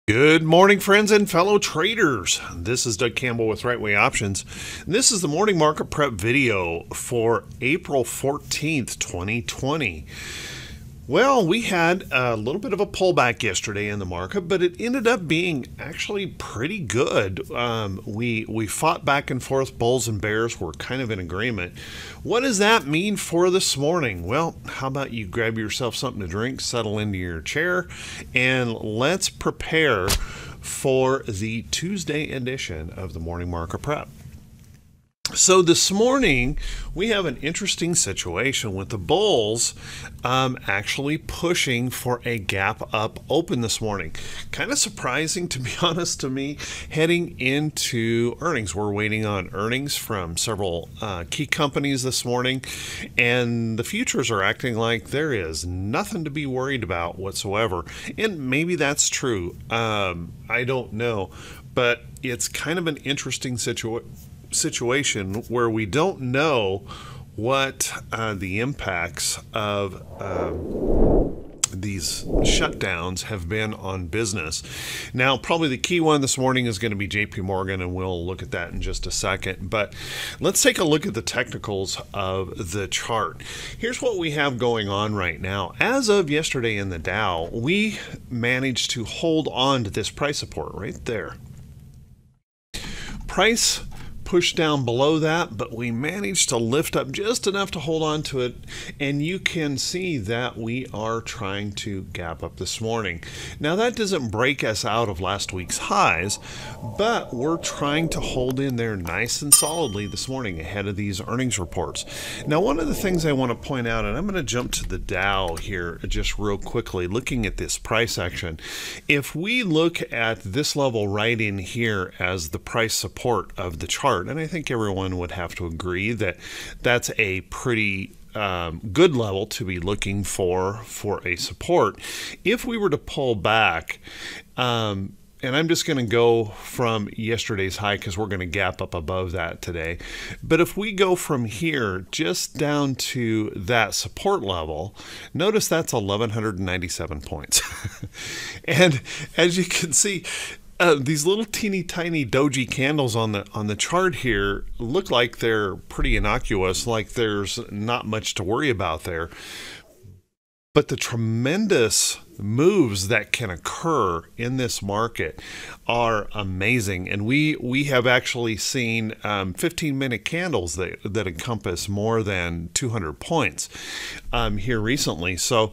Good morning, friends and fellow traders. This is Doug Campbell with Right Way Options. This is the morning market prep video for April 14th, 2020. Well, we had a little bit of a pullback yesterday in the market, but it ended up being actually pretty good. We fought back and forth. Bulls and bears were kind of in agreement. What does that mean for this morning? Well, how about you grab yourself something to drink, settle into your chair, and let's prepare for the Tuesday edition of the morning market prep. So this morning, we have an interesting situation with the bulls actually pushing for a gap up open this morning. Kind of surprising, to be honest, to me, heading into earnings. We're waiting on earnings from several key companies this morning, and the futures are acting like there is nothing to be worried about whatsoever. And maybe that's true. I don't know, but it's kind of an interesting situation where we don't know what the impacts of these shutdowns have been on business. Now, probably the key one this morning is going to be JP Morgan, and we'll look at that in just a second. But let's take a look at the technicals of the chart. Here's what we have going on right now. As of yesterday in the Dow, we managed to hold on to this price support right there. Price pushed down below that, but we managed to lift up just enough to hold on to it, and you can see that we are trying to gap up this morning. Now, that doesn't break us out of last week's highs, but we're trying to hold in there nice and solidly this morning ahead of these earnings reports. Now, one of the things I want to point out, and I'm going to jump to the Dow here just real quickly, looking at this price action. If we look at this level right in here as the price support of the chart, and I think everyone would have to agree that that's a pretty good level to be looking for a support. If we were to pull back, and I'm just going to go from yesterday's high because we're going to gap up above that today. But if we go from here just down to that support level, notice that's 1,197 points. And as you can see, these little teeny tiny doji candles on the chart here look like they're pretty innocuous, like there's not much to worry about there. But the tremendous moves that can occur in this market are amazing. And we have actually seen 15-minute candles that encompass more than 200 points here recently. So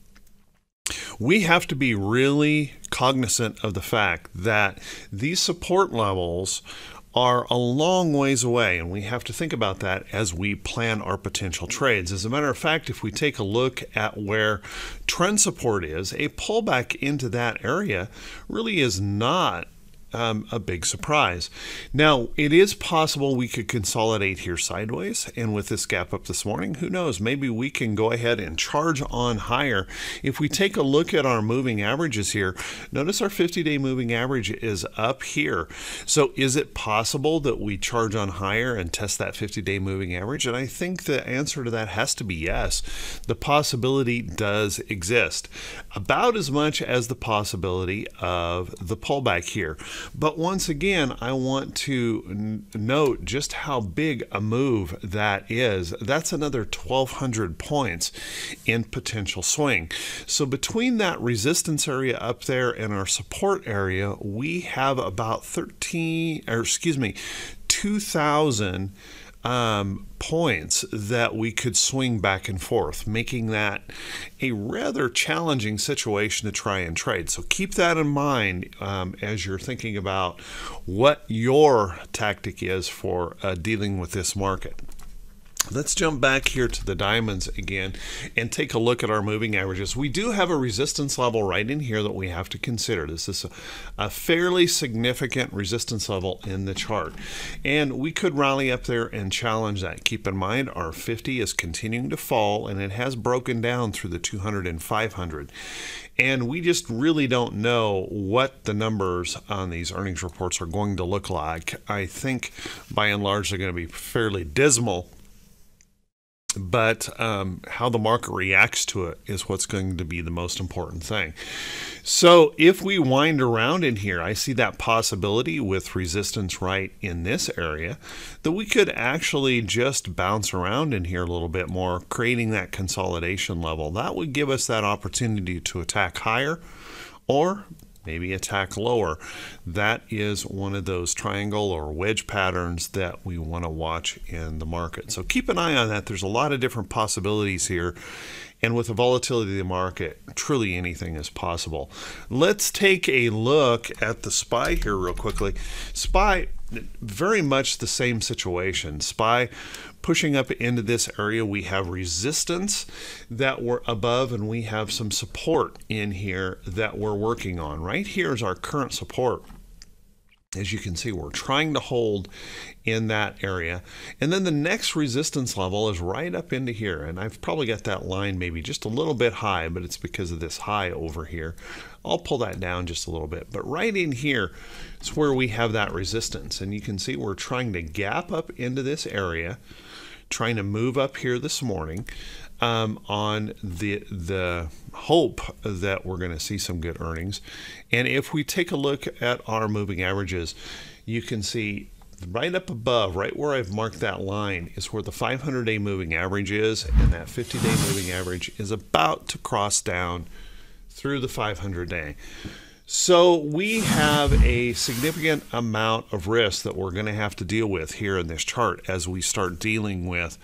we have to be really cognizant of the fact that these support levels are a long ways away, and we have to think about that as we plan our potential trades. As a matter of fact, if we take a look at where trend support is, a pullback into that area really is not a big surprise. Now, it is possible we could consolidate here sideways, and with this gap up this morning, who knows, maybe we can go ahead and charge on higher. If we take a look at our moving averages here, notice our 50-day moving average is up here. So is it possible that we charge on higher and test that 50-day moving average? And I think the answer to that has to be yes. The possibility does exist, about as much as the possibility of the pullback here. But once again, I want to note just how big a move that is. That's another 1,200 points in potential swing. So between that resistance area up there and our support area, we have about 2,000 points that we could swing back and forth, making that a rather challenging situation to try and trade. So keep that in mind as you're thinking about what your tactic is for dealing with this market. Let's jump back here to the diamonds again and take a look at our moving averages. We do have a resistance level right in here that we have to consider. This is a fairly significant resistance level in the chart, and we could rally up there and challenge that. Keep in mind our 50 is continuing to fall, and it has broken down through the 200 and 500. And we just really don't know what the numbers on these earnings reports are going to look like. I think by and large they're going to be fairly dismal. But how the market reacts to it is what's going to be the most important thing. So if we wind around in here, I see that possibility with resistance right in this area that we could actually just bounce around in here a little bit more, creating that consolidation level. That would give us that opportunity to attack higher or maybe attack lower. That is one of those triangle or wedge patterns that we want to watch in the market. So keep an eye on that. There's a lot of different possibilities here. And with the volatility of the market, truly anything is possible. Let's take a look at the SPY here real quickly. SPY, very much the same situation. SPY pushing up into this area, we have resistance that we're above, and we have some support in here that we're working on. Right here is our current support. As you can see, we're trying to hold in that area. And then the next resistance level is right up into here. And I've probably got that line maybe just a little bit high, but it's because of this high over here. I'll pull that down just a little bit. But right in here is where we have that resistance. And you can see we're trying to gap up into this area, trying to move up here this morning on the hope that we're going to see some good earnings. And if we take a look at our moving averages, you can see right up above, right where I've marked that line, is where the 500-day moving average is, and that 50-day moving average is about to cross down through the 500-day. So we have a significant amount of risk that we're going to have to deal with here in this chart as we start dealing with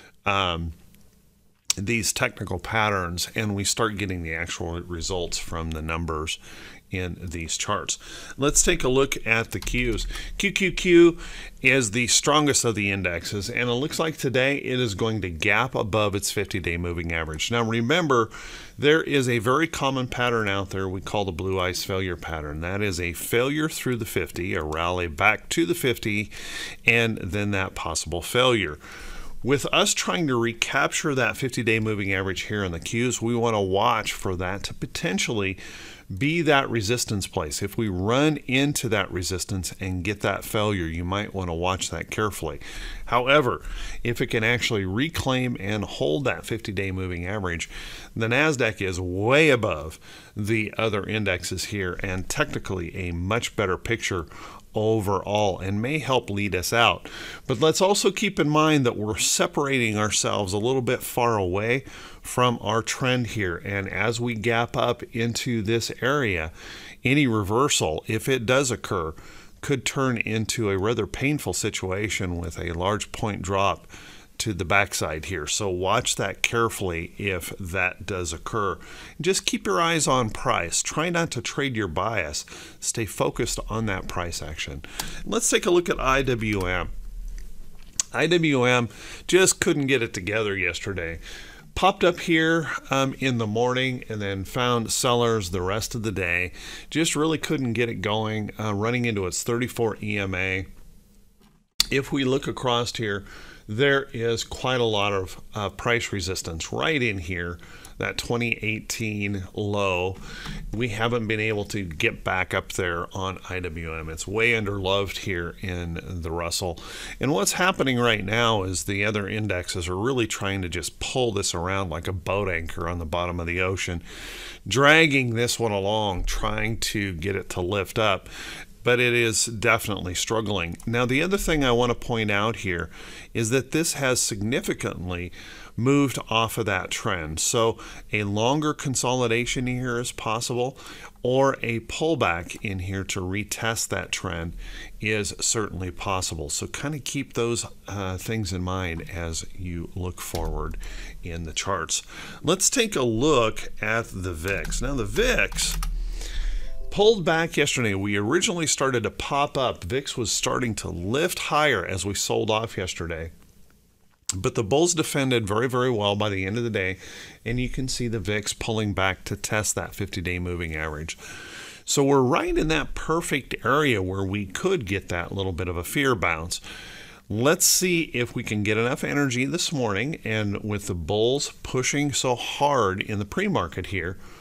these technical patterns and we start getting the actual results from the numbers in these charts. Let's take a look at the Qs. QQQ is the strongest of the indexes, and it looks like today it is going to gap above its 50-day moving average. Now remember, there is a very common pattern out there we call the blue ice failure pattern. That is a failure through the 50, a rally back to the 50, and then that possible failure. With us trying to recapture that 50-day moving average here in the Qs, we want to watch for that to potentially be that resistance place. If we run into that resistance and get that failure, you might want to watch that carefully. However, if it can actually reclaim and hold that 50-day moving average, the NASDAQ is way above the other indexes here and technically a much better picture overall and may help lead us out. But let's also keep in mind that we're separating ourselves a little bit far away from our trend here, and as we gap up into this area, any reversal, if it does occur, could turn into a rather painful situation with a large point drop to the backside here. So watch that carefully if that does occur. Just keep your eyes on price. Try not to trade your bias. Stay focused on that price action. Let's take a look at IWM. IWM just couldn't get it together yesterday. Popped up here in the morning and then found sellers the rest of the day. Just really couldn't get it going, running into its 34 EMA. If we look across here, there is quite a lot of price resistance right in here, that 2018 low. We haven't been able to get back up there on IWM. It's way underloved here in the Russell. And what's happening right now is the other indexes are really trying to just pull this around like a boat anchor on the bottom of the ocean, dragging this one along, trying to get it to lift up. But it is definitely struggling. Now, the other thing I want to point out here is that this has significantly moved off of that trend. So a longer consolidation here is possible, or a pullback in here to retest that trend is certainly possible. So kind of keep those things in mind as you look forward in the charts. Let's take a look at the VIX. Now, the VIX pulled back yesterday. We originally started to pop up. VIX was starting to lift higher as we sold off yesterday. But the bulls defended very, very well by the end of the day. And you can see the VIX pulling back to test that 50-day moving average. So we're right in that perfect area where we could get that little bit of a fear bounce. Let's see if we can get enough energy this morning. And with the bulls pushing so hard in the pre-market here,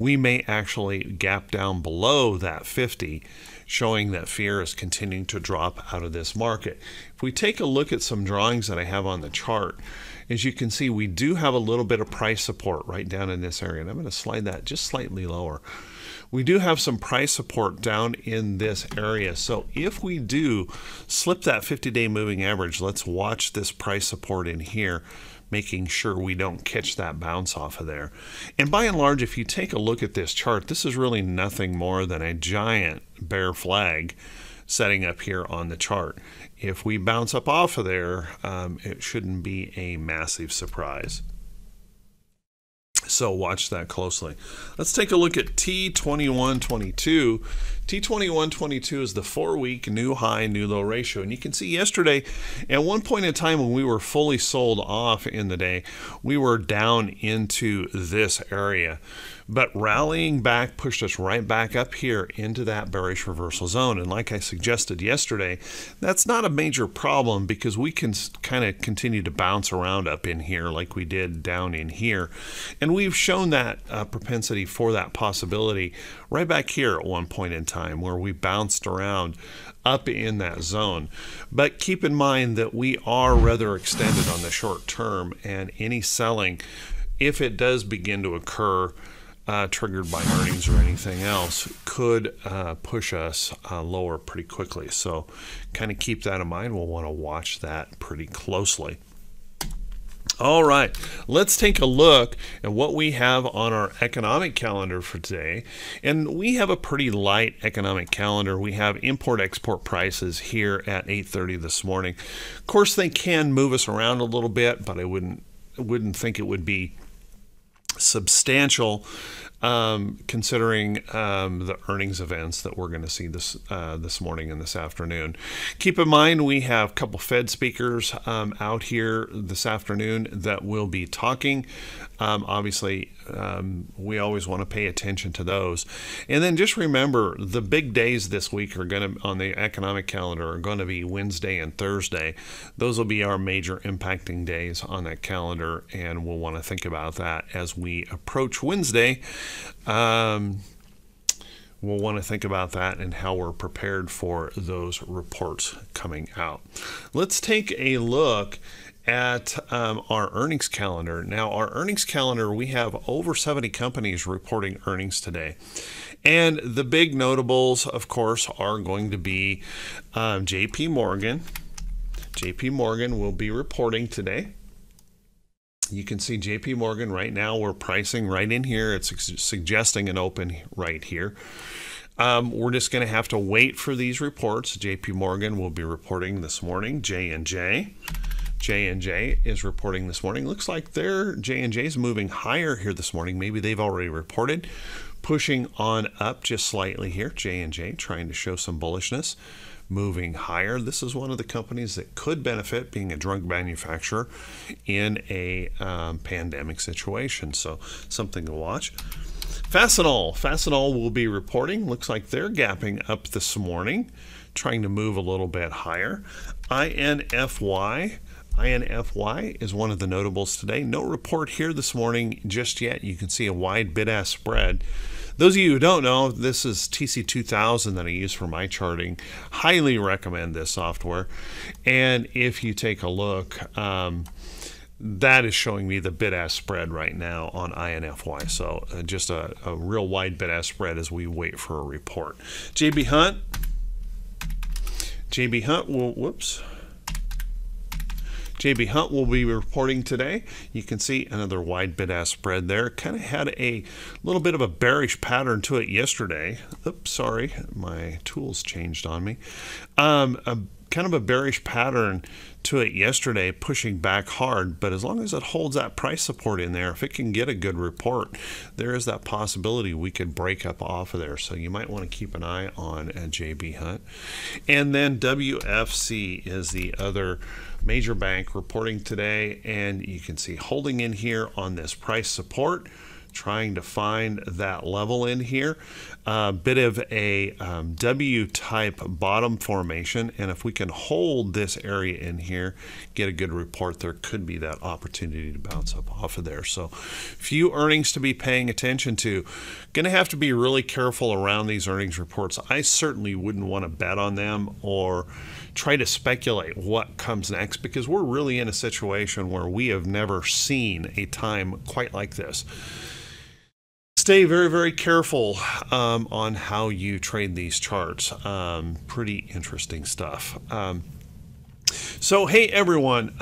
we may actually gap down below that 50, showing that fear is continuing to drop out of this market. If we take a look at some drawings that I have on the chart, as you can see, we do have a little bit of price support right down in this area, and I'm going to slide that just slightly lower. We do have some price support down in this area. So if we do slip that 50-day moving average, let's watch this price support in here, making sure we don't catch that bounce off of there. And by and large, if you take a look at this chart, this is really nothing more than a giant bear flag setting up here on the chart. If we bounce up off of there, it shouldn't be a massive surprise. So watch that closely. Let's take a look at T2122. T2122 is the 4-week new high, new low ratio. And you can see yesterday, at one point in time when we were fully sold off in the day, we were down into this area. But rallying back pushed us right back up here into that bearish reversal zone. And like I suggested yesterday, that's not a major problem because we can kind of continue to bounce around up in here like we did down in here. And we've shown that propensity for that possibility right back here at one point in time where we bounced around up in that zone. But keep in mind that we are rather extended on the short term, and any selling, if it does begin to occur, triggered by earnings or anything else, could push us lower pretty quickly. So kind of keep that in mind. We'll want to watch that pretty closely. All right, let's take a look at what we have on our economic calendar for today. And we have a pretty light economic calendar. We have import-export prices here at 8:30 this morning. Of course, they can move us around a little bit, but I wouldn't think it would be substantial considering the earnings events that we're going to see this morning and this afternoon. Keep in mind we have a couple Fed speakers out here this afternoon that will be talking. Obviously, we always want to pay attention to those. And then just remember, the big days this week are going to, on the economic calendar, are going to be Wednesday and Thursday. Those will be our major impacting days on that calendar, and we'll want to think about that as we approach Wednesday. We'll want to think about that and how we're prepared for those reports coming out. Let's take a look at our earnings calendar. Now, our earnings calendar, we have over 70 companies reporting earnings today. And the big notables, of course, are going to be JP Morgan. JP Morgan will be reporting today. You can see JP Morgan right now, we're pricing right in here. It's suggesting an open right here. We're just going to have to wait for these reports. JP Morgan will be reporting this morning. J&J is reporting this morning. Looks like their J&J is moving higher here this morning. Maybe they've already reported. Pushing on up just slightly here. J&J trying to show some bullishness. Moving higher. This is one of the companies that could benefit, being a drug manufacturer in a pandemic situation. So something to watch. Fastenal will be reporting. Looks like they're gapping up this morning, trying to move a little bit higher. INFY is one of the notables today. No report here this morning just yet. You can see a wide bid-ask spread. Those of you who don't know, this is TC2000 that I use for my charting. Highly recommend this software. And if you take a look, that is showing me the bid-ask spread right now on INFY. So just a real wide bid-ask spread as we wait for a report. JB Hunt will be reporting today. You can see another wide bid-ask spread there. Kind of had a little bit of a bearish pattern to it yesterday. Oops, sorry, my tools changed on me. Kind of a bearish pattern to it yesterday, pushing back hard. But as long as it holds that price support in there, if it can get a good report, there is that possibility we could break up off of there. So you might want to keep an eye on JB Hunt. And then WFC is the other major bank reporting today, and you can see holding in here on this price support, trying to find that level in here. A bit of a W-type bottom formation, and if we can hold this area in here, get a good report, there could be that opportunity to bounce up off of there. So few earnings to be paying attention to. Going to have to be really careful around these earnings reports. I certainly wouldn't want to bet on them or try to speculate what comes next, because we're really in a situation where we have never seen a time quite like this. Stay very, very careful on how you trade these charts. Pretty interesting stuff. So, hey, everyone.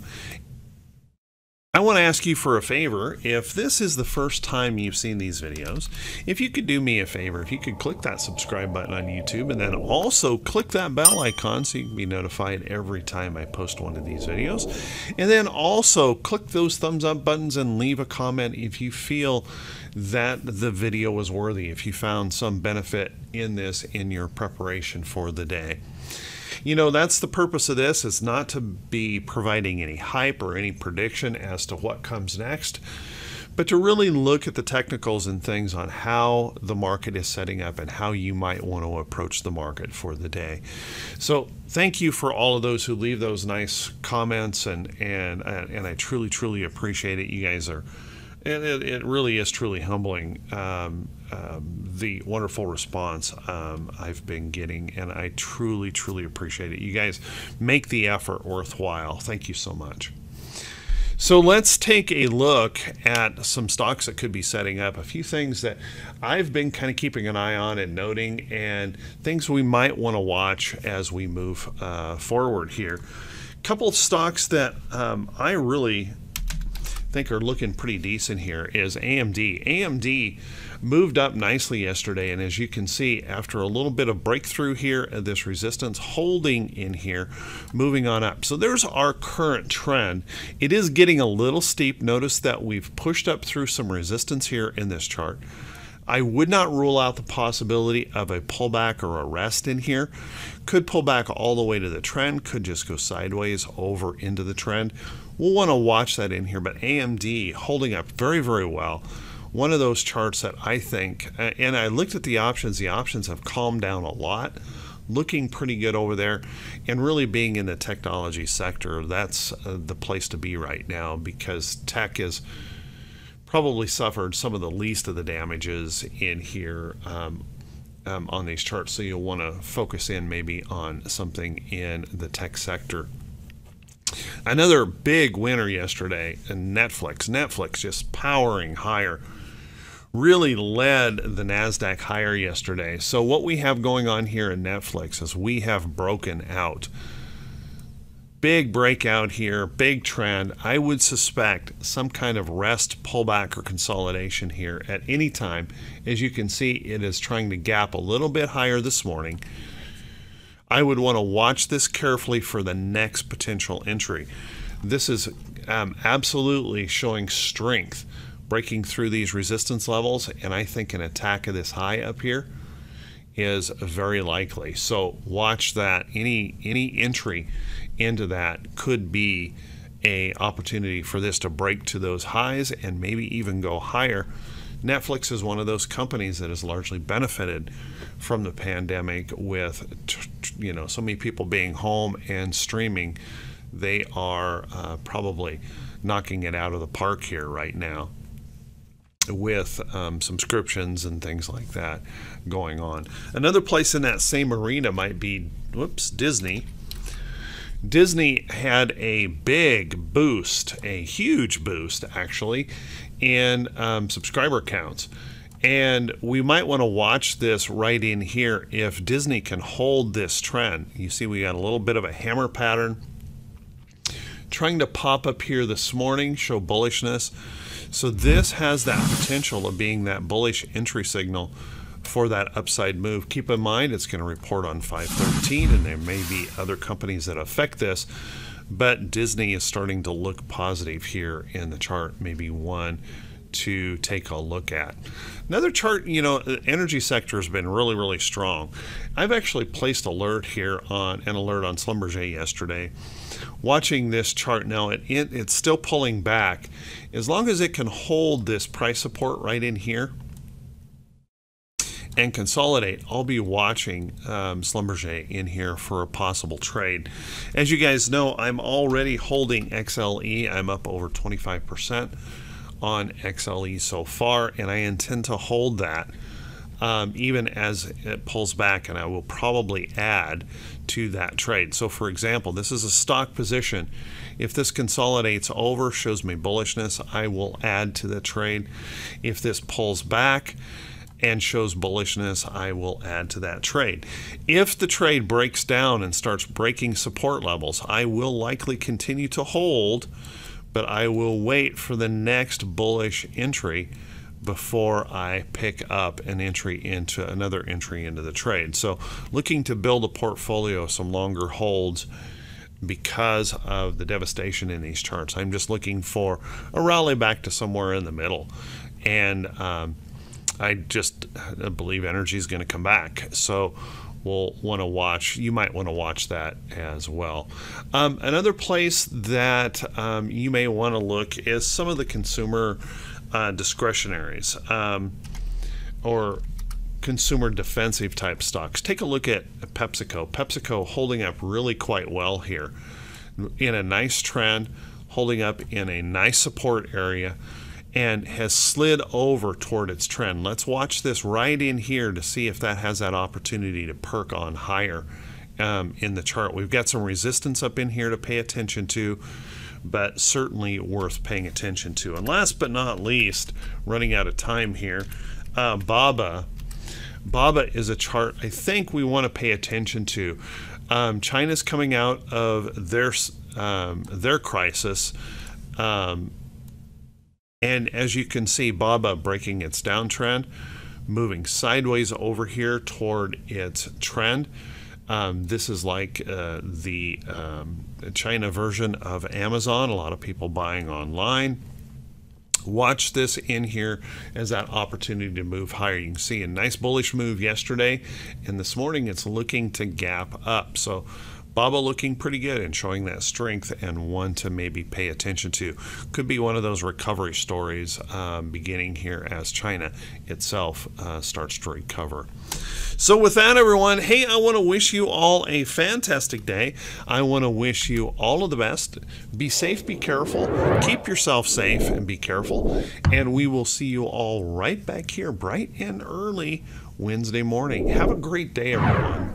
I want to ask you for a favor. If this is the first time you've seen these videos, if you could do me a favor, if you could click that subscribe button on YouTube and then also click that bell icon so you can be notified every time I post one of these videos. And then also click those thumbs up buttons and leave a comment if you feel that the video was worthy, if you found some benefit in this in your preparation for the day. You know, that's the purpose of this. It's not to be providing any hype or any prediction as to what comes next, but to really look at the technicals and things on how the market is setting up and how you might want to approach the market for the day. So thank you for all of those who leave those nice comments, and I truly, truly appreciate it. You guys are, and it really is truly humbling, the wonderful response I've been getting, and I truly, truly appreciate it. You guys make the effort worthwhile. Thank you so much. So let's take a look at some stocks that could be setting up, a few things that I've been kind of keeping an eye on and noting, and things we might want to watch as we move forward here. A couple of stocks that I really think are looking pretty decent here is AMD. AMD moved up nicely yesterday, and as you can see, after a little bit of breakthrough here at this resistance, holding in here, moving on up. So there's our current trend. It is getting a little steep. Notice that we've pushed up through some resistance here in this chart. I would not rule out the possibility of a pullback or a rest in here. Could pull back all the way to the trend, could just go sideways over into the trend. We'll want to watch that in here, but AMD holding up very, very well. One of those charts that I think, and I looked at the options have calmed down a lot, looking pretty good over there, and really being in the technology sector, that's the place to be right now, because tech has probably suffered some of the least of the damages in here on these charts. So you'll want to focus in maybe on something in the tech sector. Another big winner yesterday, Netflix. Netflix just powering higher. Really led the NASDAQ higher yesterday. So what we have going on here in Netflix is we have broken out. Big breakout here, big trend. I would suspect some kind of rest, pullback, or consolidation here at any time. As you can see, it is trying to gap a little bit higher this morning. I would want to watch this carefully for the next potential entry. This is absolutely showing strength, breaking through these resistance levels, and I think an attack of this high up here is very likely. So watch that. Any entry into that could be a opportunity for this to break to those highs and maybe even go higher. Netflix is one of those companies that has largely benefited from the pandemic with, you know, so many people being home and streaming. They are probably knocking it out of the park here right now with subscriptions and things like that going on. Another place in that same arena might be, Disney. Disney had a big boost, a huge boost actually, in subscriber counts. And we might want to watch this right in here if Disney can hold this trend. You see we got a little bit of a hammer pattern trying to pop up here this morning, show bullishness. So this has that potential of being that bullish entry signal for that upside move. Keep in mind it's going to report on 5/13, and there may be other companies that affect this, but Disney is starting to look positive here in the chart. Maybe 1, to take a look at. Another chart, you know, the energy sector has been really, really strong. I've actually placed an alert on Schlumberger yesterday. Watching this chart now, it's still pulling back. As long as it can hold this price support right in here and consolidate, I'll be watching Schlumberger in here for a possible trade. As you guys know, I'm already holding XLE. I'm up over 25% on XLE so far, and I intend to hold that even as it pulls back, and I will probably add to that trade. So for example, this is a stock position. If this consolidates over, shows me bullishness, I will add to the trade. If this pulls back and shows bullishness, I will add to that trade. If the trade breaks down and starts breaking support levels, I will likely continue to hold, but I will wait for the next bullish entry before I pick up another entry into the trade. So looking to build a portfolio of some longer holds because of the devastation in these charts. I'm just looking for a rally back to somewhere in the middle, and I just believe energy is going to come back. So we'll want to watch. You might want to watch that as well. Another place that you may want to look is some of the consumer discretionaries or consumer defensive type stocks. Take a look at PepsiCo. PepsiCo holding up really quite well here in a nice trend, holding up in a nice support area, and has slid over toward its trend. Let's watch this right in here to see if that has that opportunity to perk on higher in the chart. We've got some resistance up in here to pay attention to, but certainly worth paying attention to. And last but not least, running out of time here, BABA. BABA is a chart I think we want to pay attention to. China's coming out of their crisis, and as you can see, BABA breaking its downtrend, moving sideways over here toward its trend. This is like the China version of Amazon. A lot of people buying online. Watch this in here as that opportunity to move higher. You can see a nice bullish move yesterday, and this morning it's looking to gap up. So BABA looking pretty good and showing that strength, and one to maybe pay attention to. Could be one of those recovery stories beginning here as China itself starts to recover. So with that, everyone, hey, I want to wish you all a fantastic day. I want to wish you all of the best. Be safe, be careful, keep yourself safe, and be careful. And we will see you all right back here bright and early Wednesday morning. Have a great day, everyone.